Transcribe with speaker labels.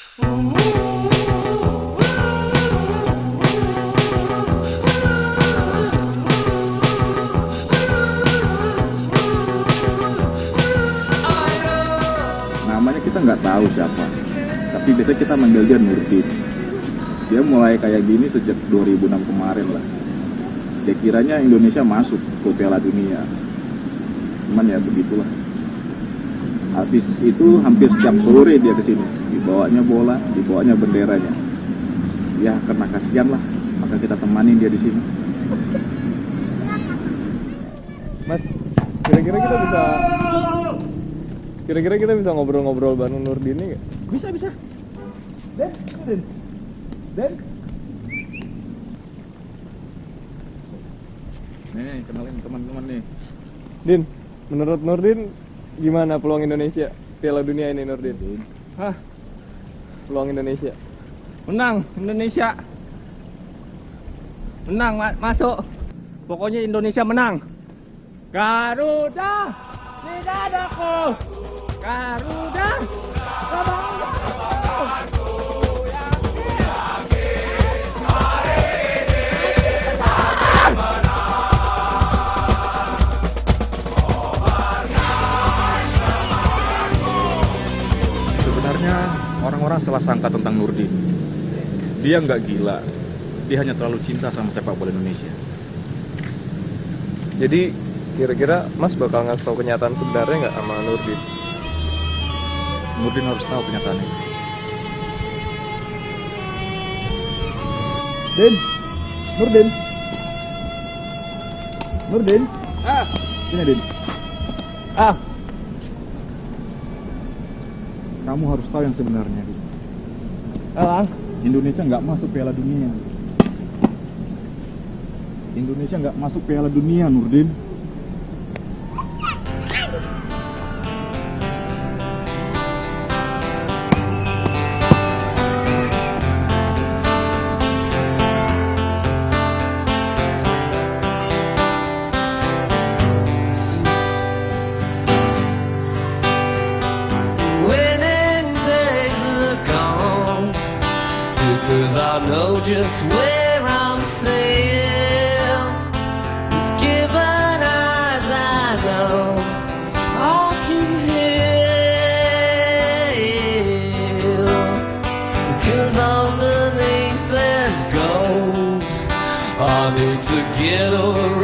Speaker 1: Namanya kita nggak tahu siapa, tapi biasanya kita manggil dia Nurdin. Dia mulai kayak gini sejak 2006 kemarin lah. Dia kiranya Indonesia masuk ke Piala Dunia, cuman ya begitulah. Habis itu hampir setiap sore dia kesini, dibawanya bola, dibawanya benderanya. Ya karena kasihan lah, maka kita temanin dia di sini.
Speaker 2: Mas, kira-kira kita bisa ngobrol-ngobrol bareng Nurdin nih nggak?
Speaker 1: Bisa. Den. Nih, kenalin teman-teman nih.
Speaker 2: Din, menurut Nurdin gimana peluang Indonesia Piala Dunia ini, Nurdin?
Speaker 3: Hah?
Speaker 2: Peluang Indonesia.
Speaker 3: Menang Indonesia. Menang masuk. Pokoknya Indonesia menang. Garuda di dadaku. Garuda.
Speaker 1: Sebenarnya orang-orang salah sangka tentang Nurdin. Dia nggak gila, dia hanya terlalu cinta sama sepak bola Indonesia.
Speaker 2: Jadi kira-kira Mas bakal ngasih tahu kenyataan sebenarnya nggak sama Nurdin?
Speaker 1: Nurdin harus tahu kenyataannya. Nurdin. Sini Din. Kamu harus tahu yang sebenarnya. Indonesia nggak masuk Piala Dunia. Indonesia nggak masuk Piala Dunia, Nurdin.
Speaker 4: Cause I know just where I'm saying. With given eyes I know I can hear. Because underneath there's gold. I need to get around.